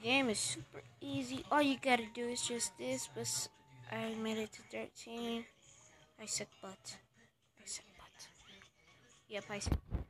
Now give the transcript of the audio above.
game is super easy. All you gotta do is just this, but I made it to 13. I suck butt. Yep, I suck.